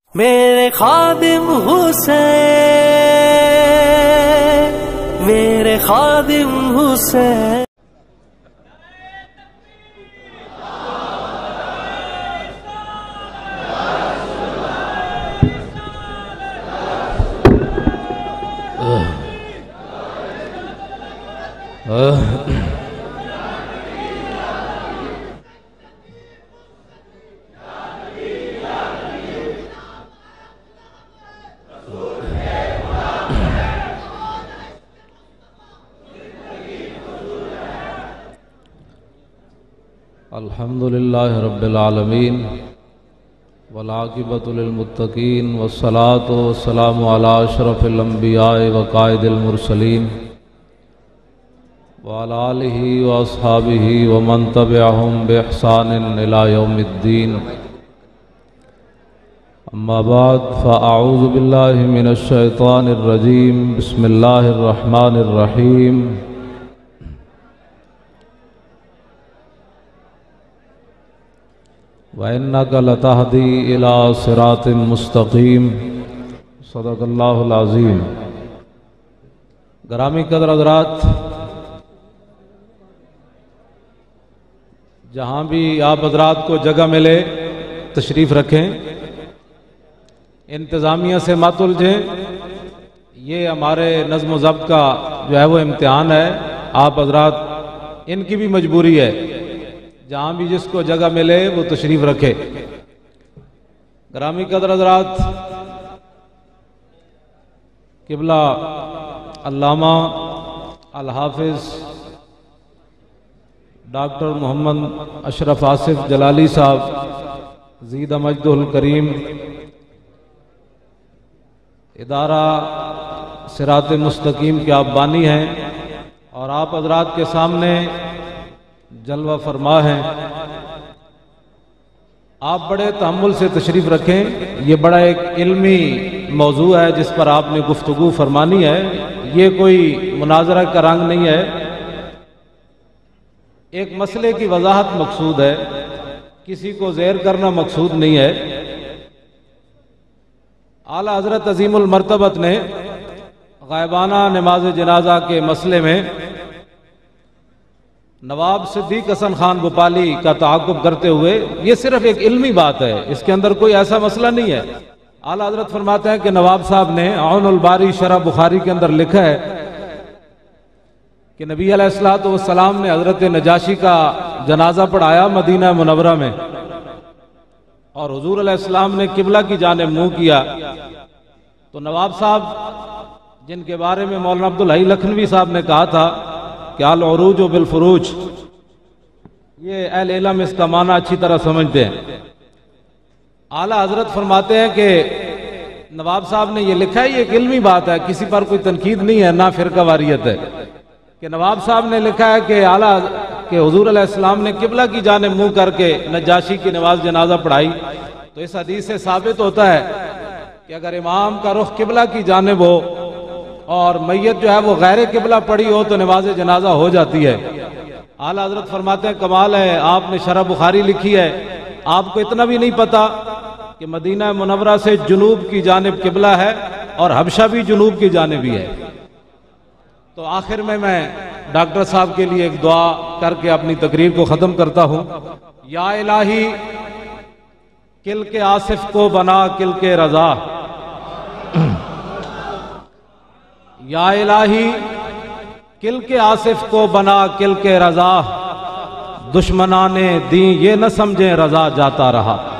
मेरे खादिम हुसैन, मेरे खादिम हुसैन। अल्हम्दुलिल्लाहि रब्बिल आलमीन वल आक़िबतु लिल मुत्तक़ीन वस्सलातु वस्सलामु अला अशरफिल अंबिया'i व क़ाइदिल मुरसलीन व अला आलिहि व अस्हाबिहि व मन तबिअहुम बि इहसानिन इला यौमिद्दीन। अम्मा बाद फ़अऊज़ु बिल्लाहि मिनश शैतानिर रजीम। बिस्मिल्लाहिर रहमानिर रहीम। व इन्नका लतहदी इला सिरातिन मुस्तकीम। सदक़ल्लाहुल अज़ीम। ग्रामी कदर हज़रात, जहाँ भी आप हज़रात को जगह मिले तशरीफ़ रखें, इंतज़ामिया से मत उलझें। ये हमारे नज़्म व ज़ब्त का जो है वो इम्तिहान है। आप हज़रात, इनकी भी मजबूरी है, जहाँ भी जिसको जगह मिले वो तशरीफ़ रखे। ग्रामी कदर हज़रात, किबला अल्लामा अल हाफिज़ डॉक्टर मोहम्मद अशरफ आसिफ जलाली साहब ज़ीद मजदुल करीम, इदारा सिरात मुस्तकीम के आप बानी हैं और आप हज़रात के सामने जलवा फरमा है। आप बड़े तहम्मुल से तशरीफ़ रखें। ये बड़ा एक इल्मी मौजू है जिस पर आपने गुफ्तगू फरमानी है। ये कोई मुनाजरा का रंग नहीं है, एक मसले की वजाहत मकसूद है, किसी को ज़ेर करना मकसूद नहीं है। आला हज़रत अज़ीमुल मर्तबत ने गायबाना नमाज जनाजा के मसले में नवाब सिद्दीक हसन खान भोपाली का ताक़ुब करते हुए, ये सिर्फ एक इल्मी बात है, इसके अंदर कोई ऐसा मसला नहीं है। आला हज़रत फरमाते हैं कि नवाब साहब ने औनुल बारी शरह बुखारी के अंदर लिखा है कि नबी अलैहिस्सलातु वस्सलाम ने हज़रत नजाशी का जनाजा पढ़ाया मदीना मुनव्वरा में, और हुजूर अलैहिस्सलाम ने किबला की जानिब मुंह किया। तो नवाब साहब, जिनके बारे में मौलाना अब्दुल हई लखनवी साहब ने कहा था कि अल उरूज बिल फुरूज, ये अहले इल्म इसका माना अच्छी तरह समझते हैं। आला हजरत फरमाते हैं कि नवाब साहब ने ये लिखा है, ये एक इल्मी बात है, किसी पर कोई तनकीद नहीं है, ना फिरका वारियत है, कि नवाब साहब ने लिखा है कि आला कि हुजूर अलैहिस्सलाम ने किबला की जानिब मुंह करके नजाशी की नमाज जनाजा पढ़ाई। तो इस हदीस से साबित होता है कि अगर इमाम का रुख किबला की जानिब हो और मैयत जो है वो गैर किबला पड़ी हो तो नमाज जनाजा हो जाती है। आला हजरत फरमाते हैं कमाल है, आपने शरह बुखारी लिखी है, आपको इतना भी नहीं पता कि मदीना मुनव्वरा से जुनूब की जानिब किबला है और हबशा भी जुनूब की जानिब ही है। तो आखिर में मैं डॉक्टर साहब के लिए एक दुआ करके अपनी तकरीर को ख़त्म करता हूँ। या इलाही किल के आसिफ को बना किल के रजा, या इलाही किल के आसिफ को बना किल के रजा, दुश्मनाने दी ये न समझे रजा जाता रहा।